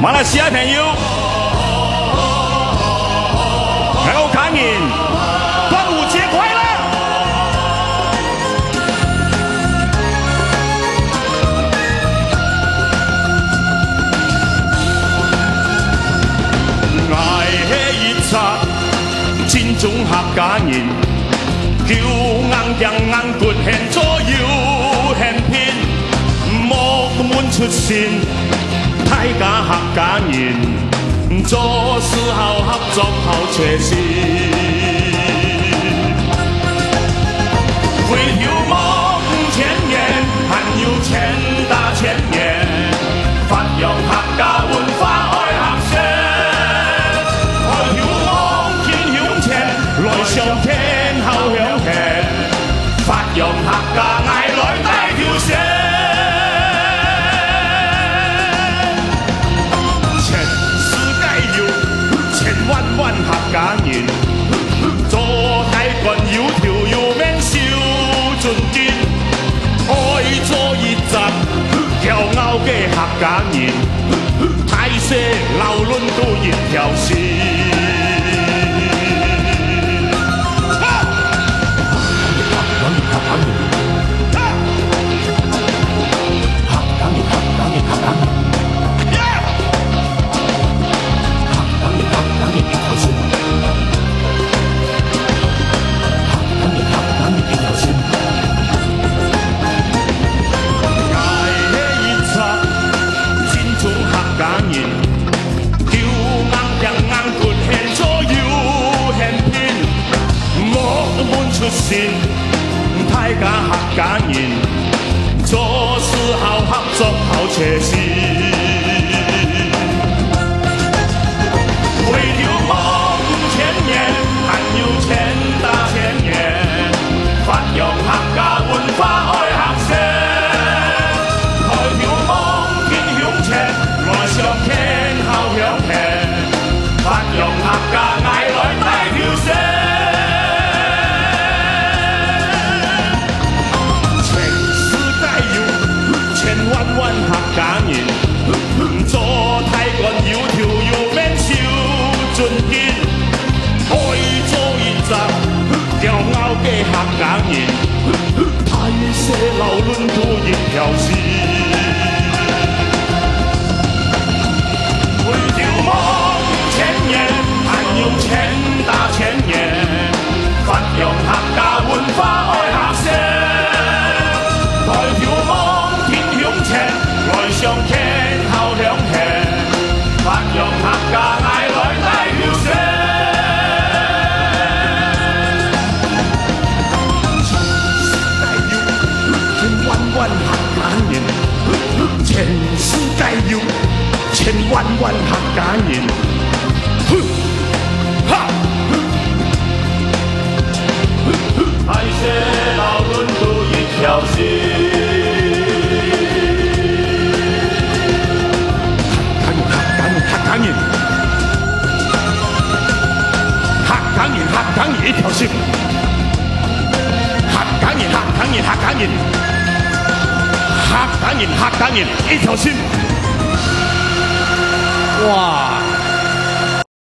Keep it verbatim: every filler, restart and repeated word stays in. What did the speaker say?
马来西亚朋友，我感恩端午节快乐！爱的一刹，真种客家人，叫硬硬硬骨现左右现偏，莫满出线。 大家客家人，做事後合作後斜線，為了夢前沿，還要錢打前沿，發揚客家文化愛客聲，為了夢天向前，來上天後向前，發揚客家愛來大條線。 萬萬客家人，做大官要條要命笑盡見，愛做熱習，驕傲嘅客家人，大社流論到熱條線。出線，大家客家人，做事後合作後斜線，為了夢前沿，還要錢打前沿，發揚客家文化愛客聲，為了夢天向前，來上天後向前，發揚客家愛來大條線。 萬萬客家人，做大官要條要命笑盡見，愛做熱習，驕傲嘅客家人，大社流論到熱條線，為了夢前沿，還要錢打前沿，發揚客家文化愛客聲，代表夢。 來上天後向前，發揚客家愛來大條線。千萬萬客家人，全世界要千萬萬客家人。哈！大社流論到熱條線。 客家人，客家人，客家人一條線。客家人，客家人，客家人，客家人，客家人一條線。哇！